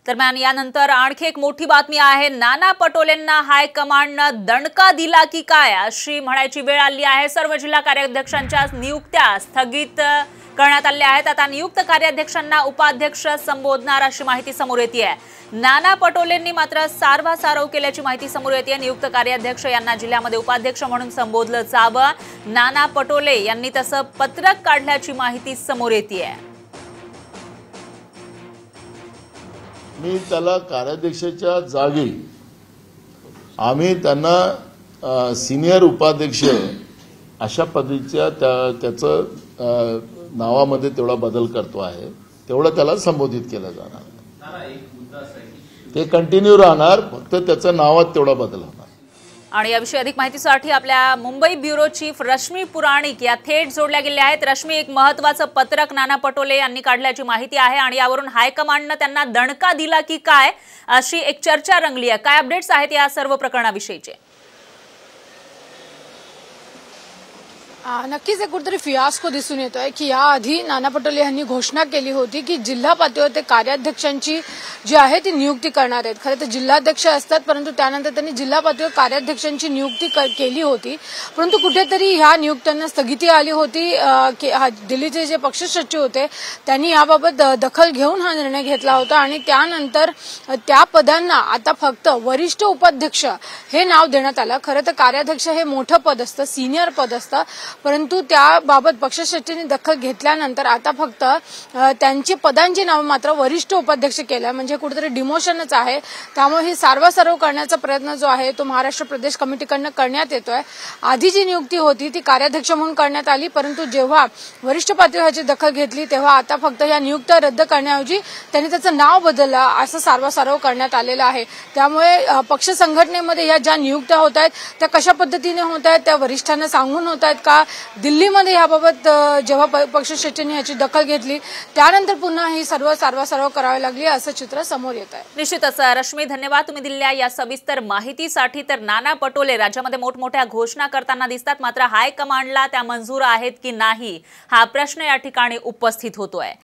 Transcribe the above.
दरम्यान यानंतर आणखी एक मोठी बातमी आहे। नाना पटोलेंना हायकमांडनं दणका दिला की काय अशी म्हणायची वेळ आली आहे। सर्व जिल्हा कार्याध्यक्षांच्या नियुक्त्या स्थगित करण्यात आल्या आहेत। आता नियुक्त कार्याध्यक्षांना उपाध्यक्ष संबोधणार अशी माहिती समोर येते आहे। नाना पटोलेंनी मात्र सारवासारव केल्याची माहिती समोर येते। नियुक्त कार्याध्यक्ष यांना जिल्ह्यामध्ये उपाध्यक्ष म्हणून संबोधलं जावं। नाना पटोले यांनी तसं पत्रक काढल्याची माहिती समोर येते आहे। मी त्याला कार्याध्यक्षाच्या जागी आम्ही त्यांना सिनियर उपाध्यक्ष अशा पद्धतीच्या त्याचं नावामध्ये तेवढा बदल करतो आहे, तेवढं त्याला संबोधित केलं जाणार। ते कंटिन्यू राहणार, फक्त त्याचं नावात तेवढा बदल होणार। आणि याविषयी अधिक माहितीसाठी आपल्या मुंबई ब्युरो चीफ रश्मी पुराणिक या थेट जोडल्या गेल्या आहेत। रश्मी, एक महत्त्वाचं पत्रक नाना पटोले यांनी काढल्याची माहिती आहे आणि यावरून हायकमांडनं त्यांना दणका दिला की काय अशी एक चर्चा रंगली आहे। काय अपडेट्स आहेत या सर्व प्रकरणाविषयीचे? नक्कीच एक कुठेतरी फियास्को दिसून येतोय की याआधी नाना पटोले यांनी घोषणा केली होती की जिल्हा पातळीवर ते कार्याध्यक्षांची जी आहे ती नियुक्ती करणार आहेत। खरं तर जिल्हाध्यक्ष असतात, परंतु त्यानंतर त्यांनी जिल्हा पातळीवर कार्याध्यक्षांची नियुक्ती केली होती, परंतु कुठेतरी ह्या नियुक्त्यांना स्थगिती आली होती। दिल्लीचे जे पक्ष सचिव होते त्यांनी याबाबत दखल घेऊन हा निर्णय घेतला होता आणि त्यानंतर त्या पदांना आता फक्त वरिष्ठ उपाध्यक्ष हे नाव देण्यात आलं। खरं तर कार्याध्यक्ष हे मोठं पद असतं, सिनियर पद असतं, परंतु त्याबाबत पक्ष सचिवांनी दखल घेतल्यानंतर आता फक्त त्यांची पदांची नाव मात्र वरिष्ठ उपाध्यक्ष केलं, म्हणजे कुठेतरी डिमोशनच आहे। त्यामुळे ही सारवासारव करण्याचा प्रयत्न जो आहे तो महाराष्ट्र प्रदेश कमिटीकडून करण्यात येतोय। आधी जी नियुक्ती होती ती कार्याध्यक्ष म्हणून करण्यात आली, परंतु जेव्हा वरिष्ठ पातळीवर दखल घेतली तेव्हा आता फक्त या नियुक्त्या रद्द करण्याऐवजी त्यांनी त्याचं नाव बदललं, असं सारवासारव करण्यात आलेलं आहे। त्यामुळे पक्ष संघटनेमध्ये या ज्या नियुक्त्या होत आहेत त्या कशा पद्धतीने होत आहेत, त्या वरिष्ठांना सांगून होत आहेत का, दिल्लीमध्ये याबाबत जेव्हा पक्ष सचिवांनी याची दखल घेतली त्यानंतर पुन्हा ही सर्व सारवासारव करावी लागली असं चित्र समोर येत आहे। निश्चितच रश्मी, धन्यवाद तुम्ही दिलेल्या या सविस्तर माहितीसाठी। तर नाना पटोले राज्यामध्ये मोठमोठ्या घोषणा करताना दिसतात, मात्र हायकमांडला त्या मंजूर आहेत की नाही हा प्रश्न या ठिकाणी उपस्थित होतोय।